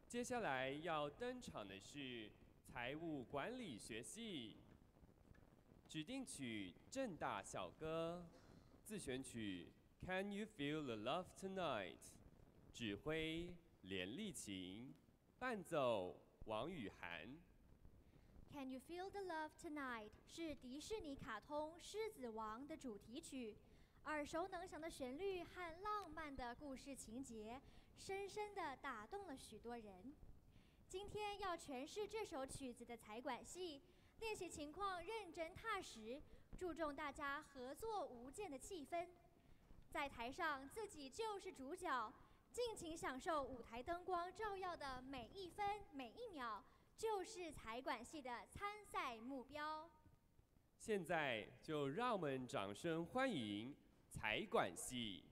接下来要登场的是财务管理学系，指定曲正大小歌，自选曲 Can You Feel the Love Tonight， 指挥连丽琴，伴奏王雨涵。 Can You Feel the Love Tonight 是迪士尼卡通《狮子王》的主题曲，耳熟能详的旋律和浪漫的故事情节，深深地打动了许多人。今天要诠释这首曲子的财管系，练习情况认真踏实，注重大家合作无间的气氛。在台上自己就是主角，尽情享受舞台灯光照耀的每一分每一秒。就是财管系的参赛目标。 现在就让我们掌声欢迎财管系。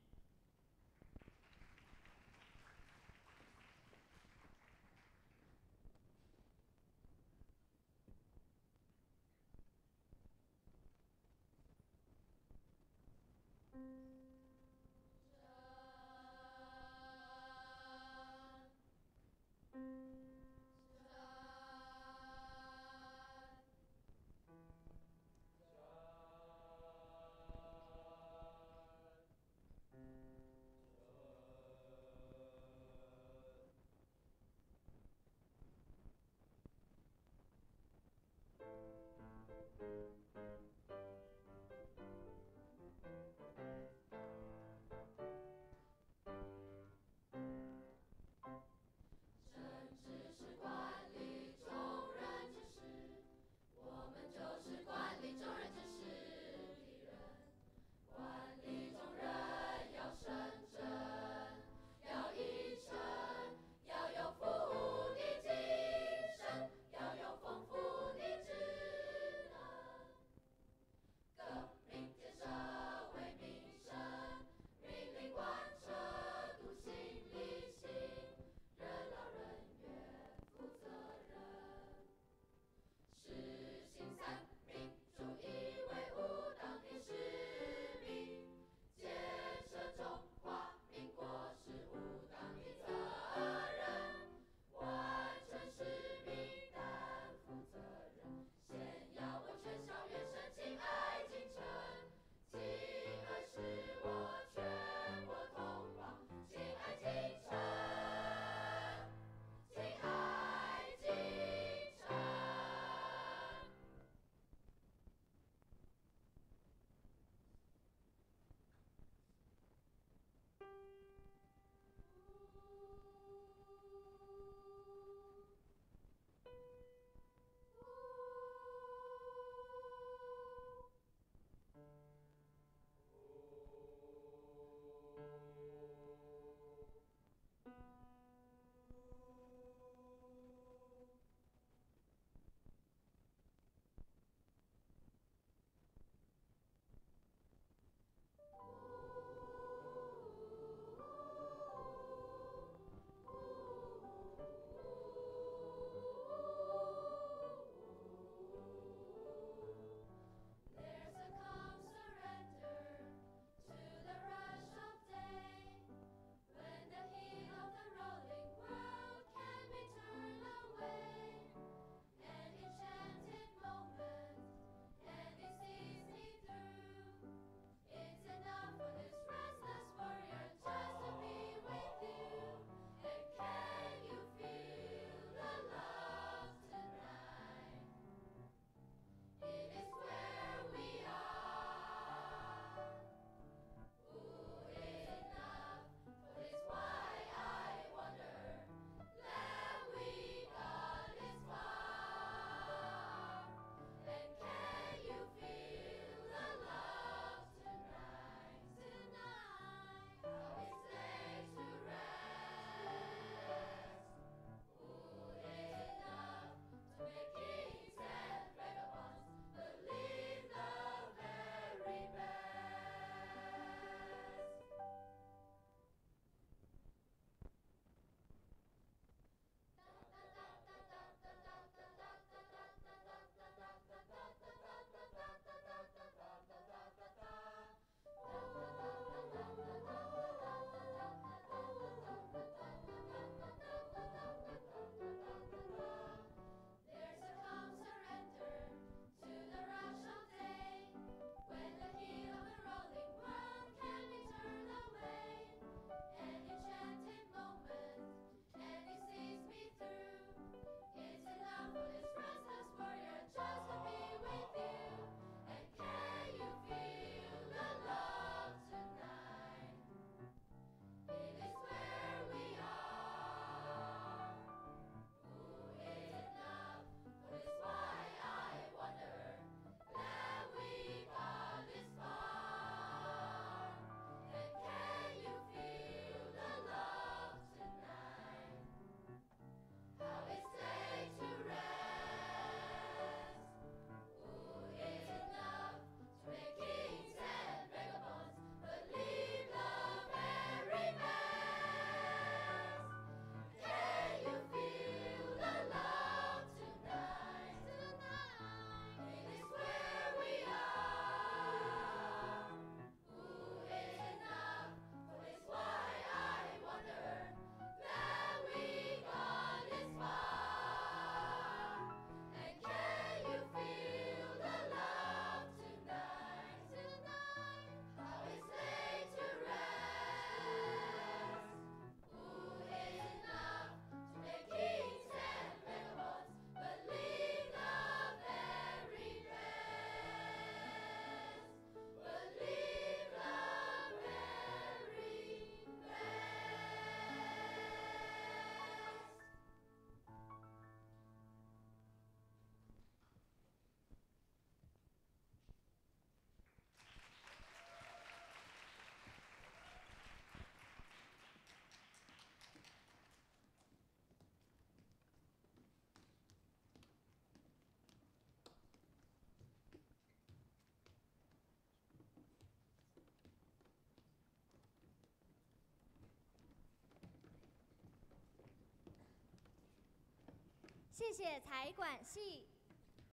谢谢财管系。